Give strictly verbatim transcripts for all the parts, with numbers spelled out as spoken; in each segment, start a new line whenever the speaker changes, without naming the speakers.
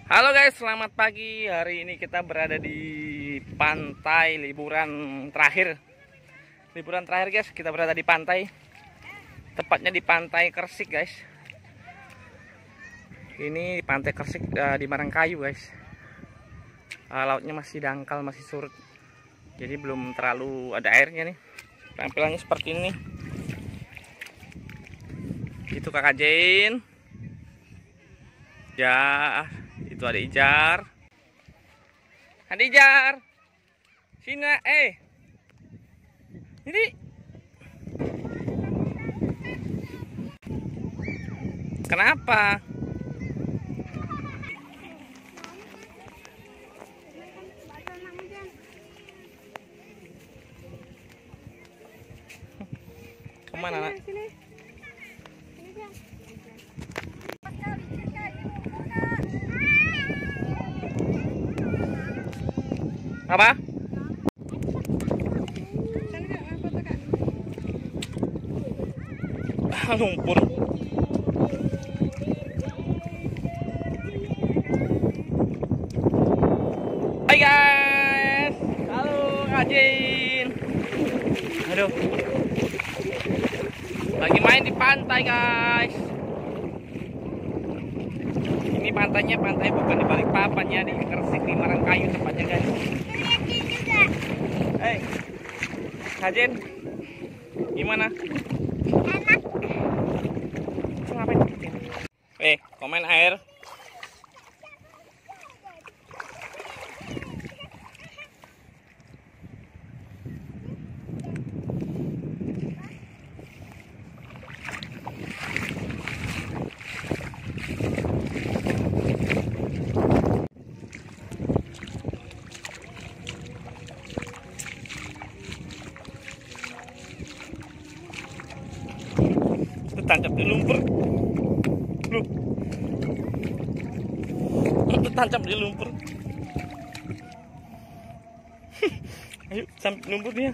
Halo guys, selamat pagi. Hari ini kita berada di pantai liburan terakhir. Liburan terakhir guys, kita berada di pantai. Tepatnya di Pantai Kersik guys. Ini Pantai Kersik uh, di Marangkayu guys. Uh, lautnya masih dangkal, masih surut. Jadi belum terlalu ada airnya nih. Tampilannya seperti ini. Itu Kakak Jane. Ya, itu ada Ijar. Ada Ijar. Sini, eh. Ini. Kenapa? Kemana, nak? Apa? Lumpur. Hai guys. Halo Kak Jin. Aduh. Lagi main di pantai guys. Ini pantainya pantai bukan di Balikpapan ya, di Kersik di Marangkayu tempatnya guys. Hei, Kajin, gimana?
Enak.
Ngapain? Eh, komen air. Tancap di lumpur. Lu. Tancap di lumpur. Ayo sampai lumpur dia.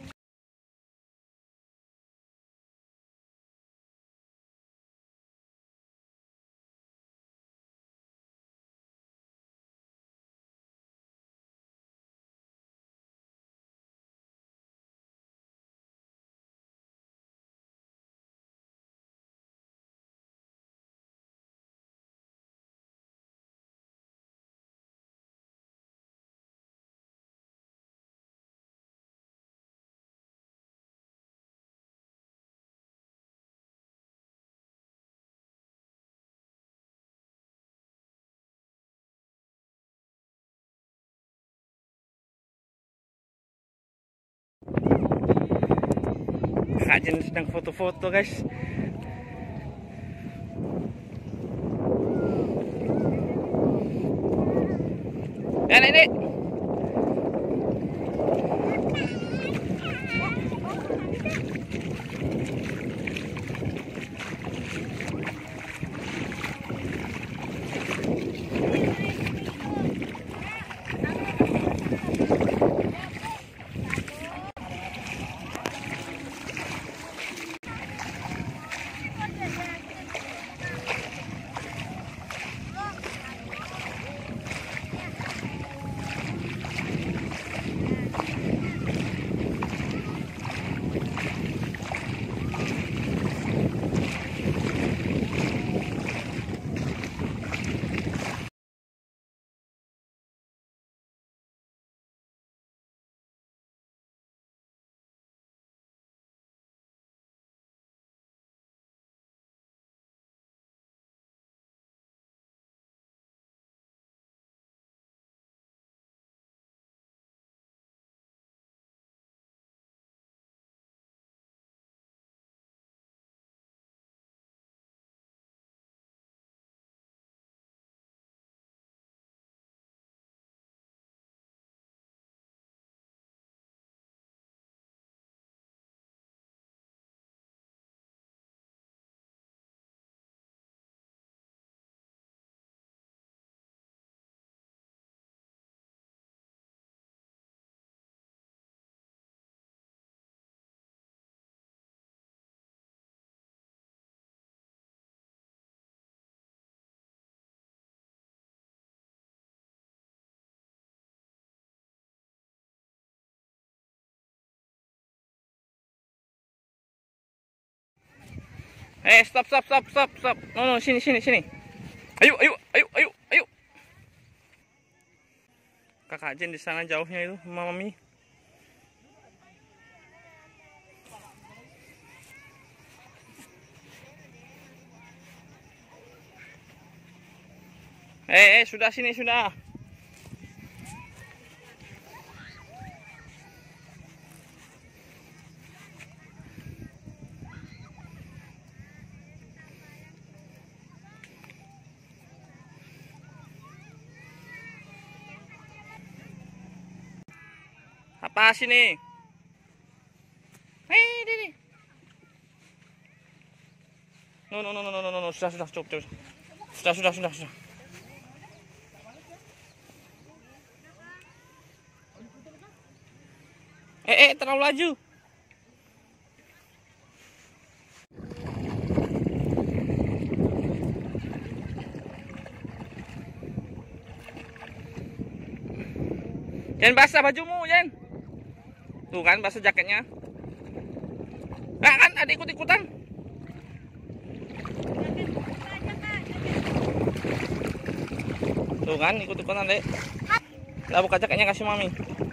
Kak Jen sedang foto-foto guys. Ya nenek. Eh, stop, stop, stop, stop, stop. No, no, sini, sini, sini. Ayo, ayo, ayo, ayo, ayo. Kakak Jen di sana jauhnya itu, Mami. Eh, eh, sudah sini, sudah. Apa sini? Hei, ini. No, no, no, no, no, no, no, sudah, sudah, cukup, cukup. Sudah, sudah, sudah, sudah. Eh, eh, terlalu laju. Jangan basah bajumu, Jen. Tuh kan basah jaketnya. Nah, kan ada ikut-ikutan. Tuh kan ikut-ikutan, Dek. Lah buka jaketnya kasih Mami.